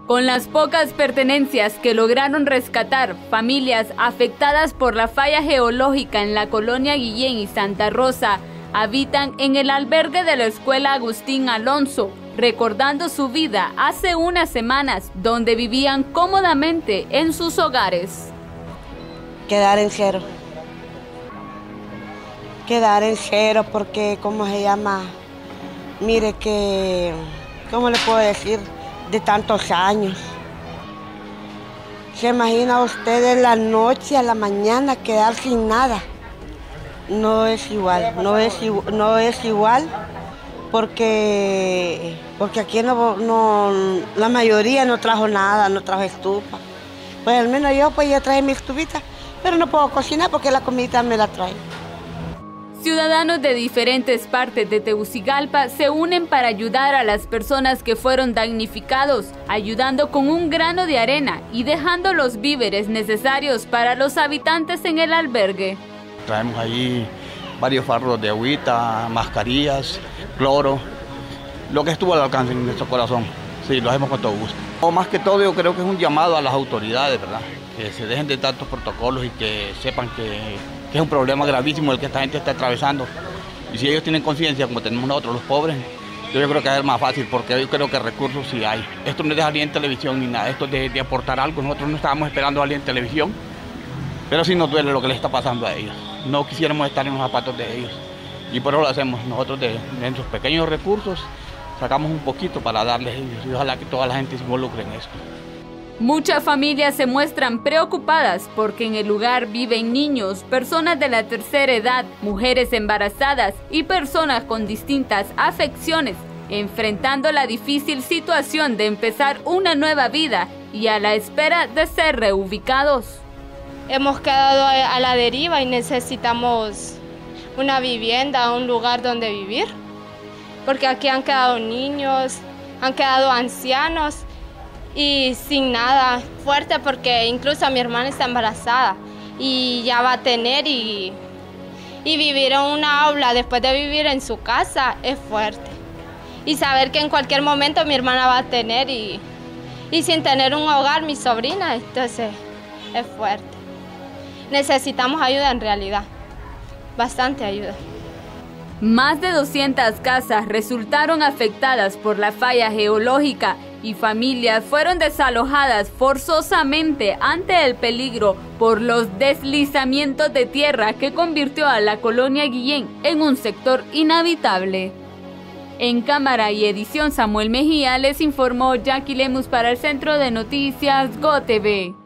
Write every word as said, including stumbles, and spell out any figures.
Con las pocas pertenencias que lograron rescatar, familias afectadas por la falla geológica en la colonia Guillén y Santa Rosa habitan en el albergue de la Escuela Agustín Alonso, recordando su vida hace unas semanas, donde vivían cómodamente en sus hogares. Quedar en cero. Quedar en cero porque, ¿cómo se llama? Mire que, ¿cómo le puedo decir? De tantos años. ¿Se imagina usted de la noche a la mañana quedar sin nada? No es igual, no es, no es igual porque, porque aquí no, no, la mayoría no trajo nada, no trajo estufa. Pues al menos yo, pues yo traje mi estufita, pero no puedo cocinar porque la comida me la trae. Ciudadanos de diferentes partes de Tegucigalpa se unen para ayudar a las personas que fueron damnificados, ayudando con un grano de arena y dejando los víveres necesarios para los habitantes en el albergue. Traemos allí varios fardos de agüita, mascarillas, cloro, lo que estuvo al alcance en nuestro corazón. Sí, lo hacemos con todo gusto. O más que todo, yo creo que es un llamado a las autoridades, ¿verdad? Que se dejen de tantos protocolos y que sepan que, que es un problema gravísimo el que esta gente está atravesando. Y si ellos tienen conciencia, como tenemos nosotros los pobres, yo, yo creo que es más fácil, porque yo creo que recursos sí hay. Esto no es de salir en televisión ni nada, esto es de, de aportar algo. Nosotros no estábamos esperando salir en televisión, pero sí nos duele lo que les está pasando a ellos. No quisiéramos estar en los zapatos de ellos. Y por eso lo hacemos nosotros de, de nuestros pequeños recursos. Sacamos un poquito para darles ellos y ojalá que toda la gente se involucre en esto. Muchas familias se muestran preocupadas porque en el lugar viven niños, personas de la tercera edad, mujeres embarazadas y personas con distintas afecciones, enfrentando la difícil situación de empezar una nueva vida y a la espera de ser reubicados. Hemos quedado a la deriva y necesitamos una vivienda, un lugar donde vivir. Porque aquí han quedado niños, han quedado ancianos y sin nada fuerte, porque incluso mi hermana está embarazada y ya va a tener y, y vivir en una aula después de vivir en su casa es fuerte. Y saber que en cualquier momento mi hermana va a tener y, y sin tener un hogar mi sobrina, entonces es fuerte. Necesitamos ayuda en realidad, bastante ayuda. Más de doscientas casas resultaron afectadas por la falla geológica y familias fueron desalojadas forzosamente ante el peligro por los deslizamientos de tierra que convirtió a la colonia Guillén en un sector inhabitable. En cámara y edición Samuel Mejía les informó Jackie Lemus para el Centro de Noticias GOTV.